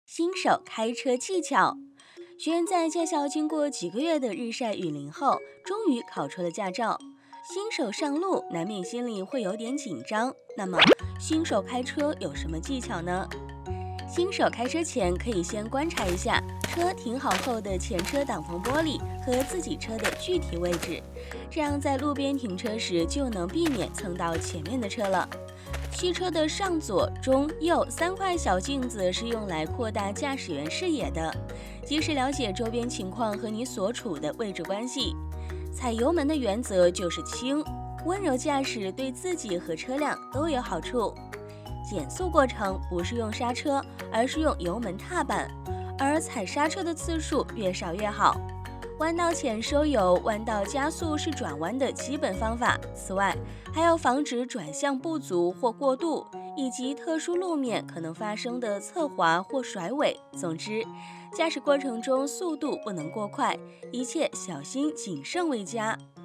新手开车技巧。学员在驾校经过几个月的日晒雨淋后，终于考出了驾照。新手上路，难免心里会有点紧张。那么，新手开车有什么技巧呢？新手开车前可以先观察一下车停好后的前车挡风玻璃和自己车的具体位置，这样在路边停车时就能避免蹭到前面的车了。汽车的上左、中、右3块小镜子是用来扩大驾驶员视野的，及时了解周边情况和你所处的位置关系。踩油门的原则就是轻，温柔驾驶对自己和车辆都有好处。减速过程不是用刹车，而是用油门踏板，而踩刹车的次数越少越好。弯道前收油，弯道加速是转弯的基本方法。此外，还要防止转向不足或过度，以及特殊路面可能发生的侧滑或甩尾。总之，驾驶过程中速度不能过快，一切小心谨慎为佳。